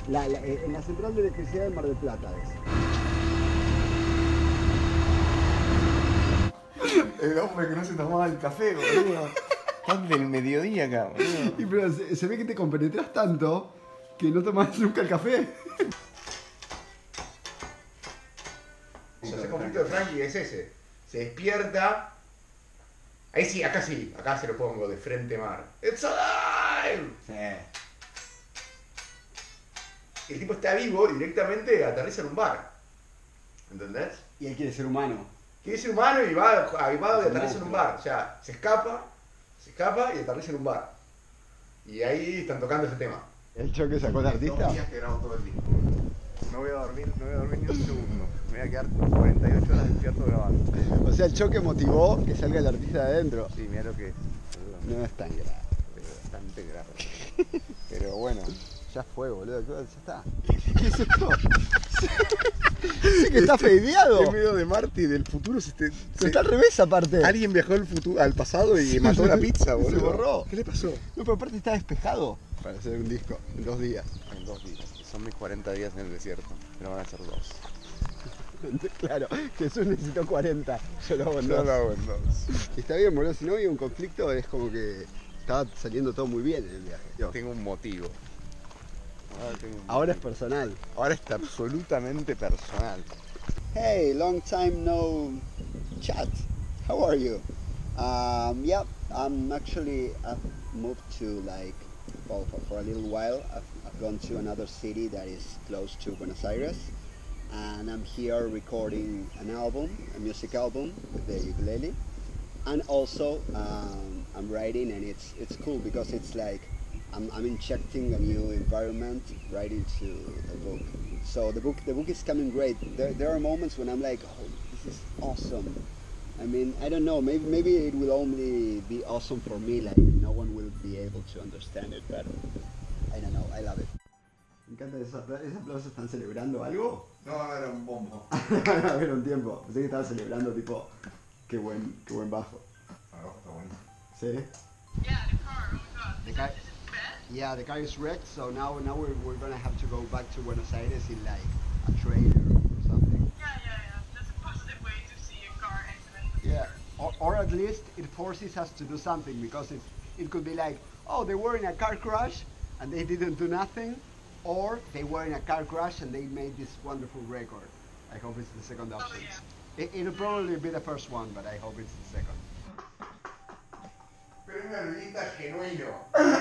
En la central de electricidad de Mar del Plata es. El hombre que no se tomaba el café, boludo. Estás del mediodía acá, boludo. Y pero se ve que te compenetras tanto que no tomas nunca el café. Ese conflicto de Frankie es ese. Se despierta. Ahí sí, acá se lo pongo de frente mar. ¡It's alive! Sí. El tipo está vivo y directamente aterriza en un bar. ¿Entendés? Y él quiere ser humano. Quiere ser humano y va y aterriza en un bar. O sea, se escapa y aterriza en un bar. Y ahí están tocando ese tema. ¿El Choque sacó el artista? 2 días que grabo todo el disco. No voy a dormir ni un segundo. Me voy a quedar 48 horas despierto grabando. O sea, el Choque motivó que salga el artista de adentro. Sí, mira lo que es. No es tan grave. Pero bastante grave. Pero bueno, ya fue, boludo. Ya está. ¿Qué es esto? Sí que está fadeado. En medio de Marte y del futuro Pero está al revés aparte. Alguien viajó al pasado y mató la pizza, boludo. Se borró. ¿Qué le pasó? No, pero aparte está despejado. Para hacer un disco en 2 días. En 2 días. Son mis 40 días en el desierto. Pero van a ser 2. Claro, Jesús necesitó 40. Yo lo hago en 2. Yo lo hago en 2. Está bien, boludo. Si no había un conflicto, es como que estaba saliendo todo muy bien en el viaje. Yo. Tengo un motivo. Ahora es personal. Ahora está absolutamente personal. Hey, long time no chat. How are you? Yeah, I'm actually, I've moved to well, for a little while. I've gone to another city that is close to Buenos Aires. And I'm here recording an album, a music album with the ukulele. And also, I'm writing, and it's cool because it's like, I'm injecting a new environment right into the book. So the book is coming great. There are moments when I'm like, oh, this is awesome. I mean, I don't know, maybe it will only be awesome for me, like no one will be able to understand it, but I don't know, I love it. Me encanta esos aplausos, ¿están celebrando algo? No, era un bombo. A ver, un tiempo, pensé que estaban celebrando tipo, qué buen bajo. Abajo está bueno. ¿Sí? Yeah, the car. Oh my god. The car. Is it bad? Yeah, the car is wrecked, so now we're gonna have to go back to Buenos Aires in like a trailer or something. Yeah. That's a positive way to see a car accident. Yeah, or at least it forces us to do something, because it could be like, oh, they were in a car crash and they didn't do nothing, or they were in a car crash and they made this wonderful record. I hope it's the second option. Yeah. It'll probably be the first one, but I hope it's the second. Pero es un artista genuino.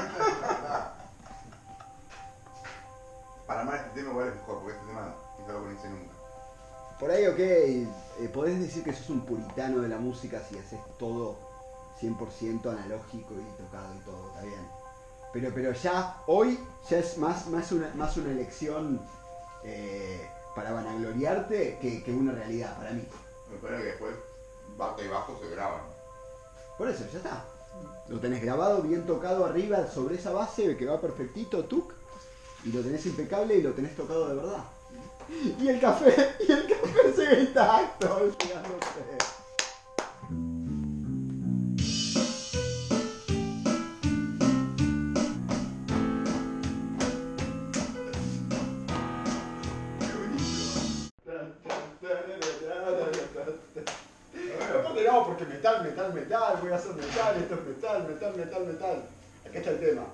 Para amar este tema igual es mejor, porque este tema quizá lo conocí nunca. Por ahí, ok, podés decir que sos un puritano de la música si haces todo 100% analógico y tocado y todo, está bien. Pero ya, hoy, ya es más una elección para vanagloriarte que una realidad, para mí. Me parece que después bata y bajo se graban. Por eso, ya está. Lo tenés grabado, bien tocado arriba, sobre esa base que va perfectito, tuk, y lo tenés impecable y lo tenés tocado de verdad. Y el café sigue intacto, olvidándose. Aparte no, porque metal, voy a hacer metal, esto es metal. Acá está el tema.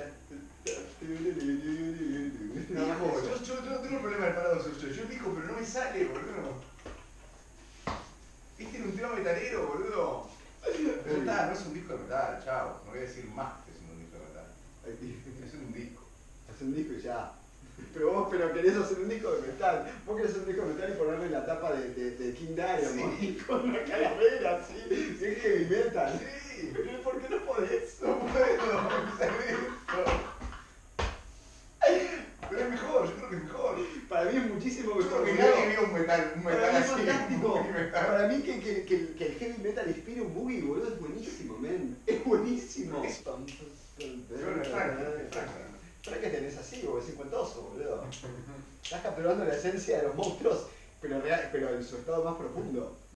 Yo no tengo problema de parado suyo. Yo digo, pero no me sale, boludo. Este era un tema metalero, boludo. Pero está, no es un disco de metal, chao. No voy a decir más que es un disco de metal. Es un disco. Es un disco y ya. Pero vos querés hacer un disco de metal. Vos querés hacer un disco de metal y ponerle la tapa de King Diamond. Sí. Con una calavera, sí. Es heavy metal. Sí. Pero ¿por qué no podés? No puedo pensar esto. Pero es mejor, yo creo que es mejor. Para mí es muchísimo Yo mejor. creo que nadie vio un metal Para mí es así. fantástico. Un metal. Para mí que el heavy metal inspire un boogie, boludo, es buenísimo, men. Es buenísimo. Es- Yo no es Frank, es Frank. Frank que tenés así, boludo, es cincuentoso, boludo. Estás capturando la esencia de los monstruos, pero en su estado más profundo.